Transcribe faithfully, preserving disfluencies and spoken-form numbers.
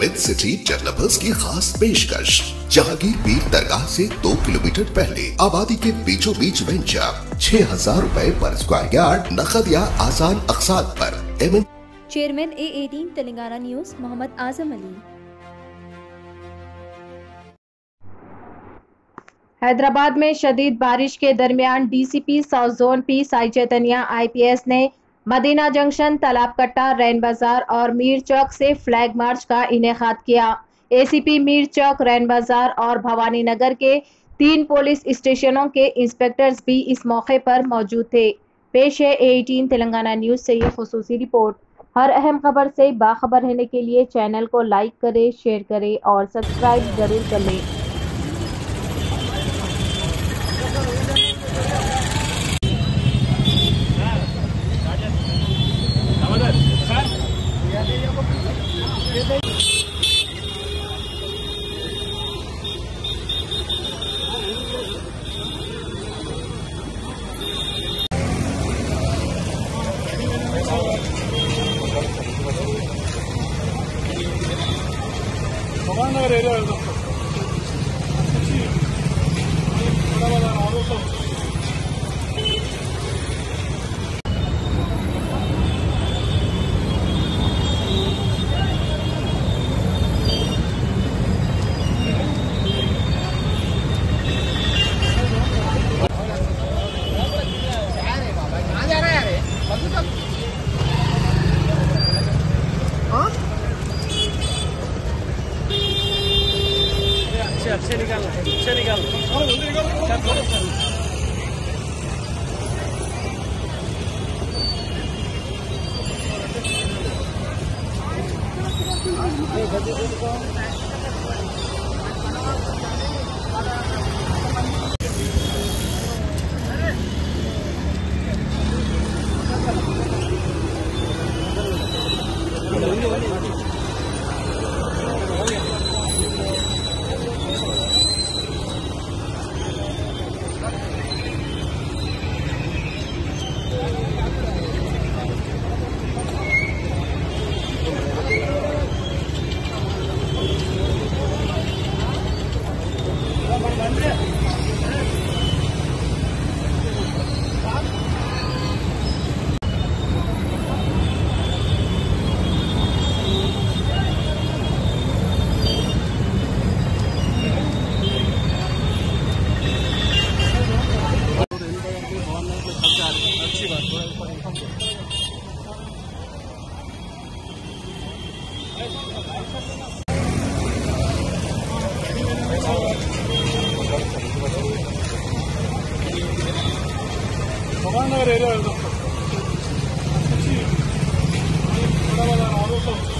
Mid city developers की खास पेशकश। जहांगीर पीर दरगाह से दो किलोमीटर पहले आबादी के बीचों बीच वेंचर छह हजार रूपए पर स्क्वायर यार्ड, नकद या आसान अकसात पर। M chairman A eighteen Telangana news Mohammed Azam Ali. Hyderabad में शदीद बारिश के दरमियान DCP south zone P Sai Chaitanya IPS ने मदीना जंक्शन, तालाब कट्टा, रैन बाजार और मीर चौक से फ्लैग मार्च का इनेकाद किया। एसीपी मीर चौक, रैन बाजार और भवानी नगर के तीन पुलिस स्टेशनों के इंस्पेक्टर्स भी इस मौके पर मौजूद थे। पेश है ए एटीन तेलंगाना न्यूज से ये खुसूसी रिपोर्ट। हर अहम खबर से बाखबर रहने के लिए चैनल को लाइक करें, शेयर करें और सब्सक्राइब जरूर कर लें। अच्छे निकाल अच्छे निकाल अच्छी बात थोड़ा ऊपर इन्फॉर्म करो। भगवान नगर एरिया